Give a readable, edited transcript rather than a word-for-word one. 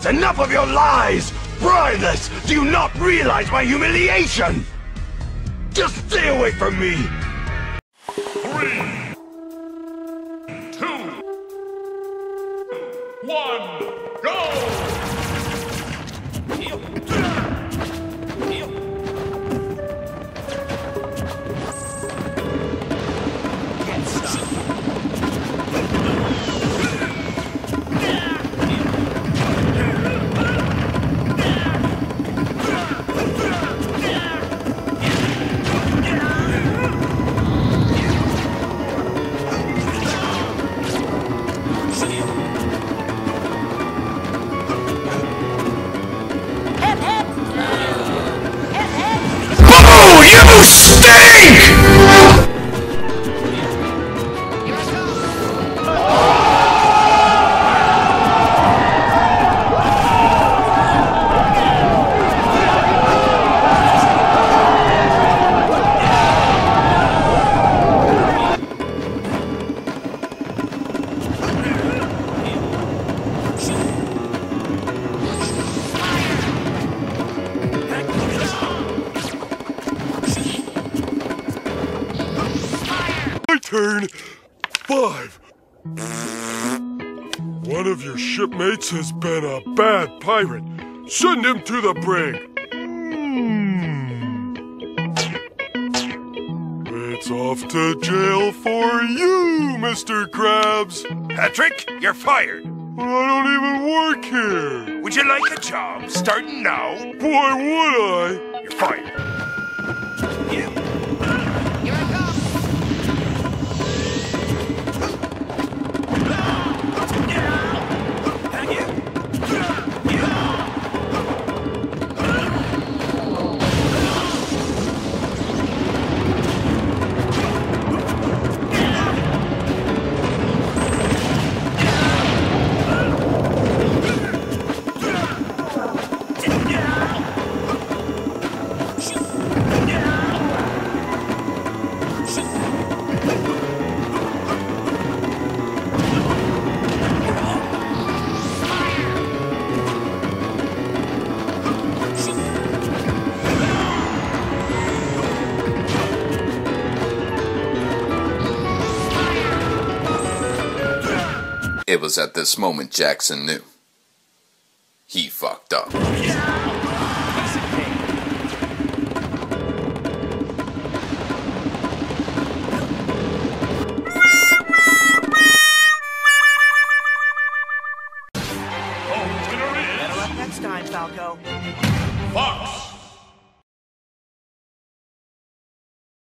Enough of your lies! Brothers, do you not realize my humiliation? Just stay away from me! 3, 2, 1, go! You stink! My turn. 5. One of your shipmates has been a bad pirate. Send him to the brig. It's off to jail for you, Mr. Krabs. Patrick, you're fired. I don't even work here. Would you like a job starting now? Why would I? You're fired. It was at this moment Jackson knew. He fucked up. Better luck next time, Falco. Fox!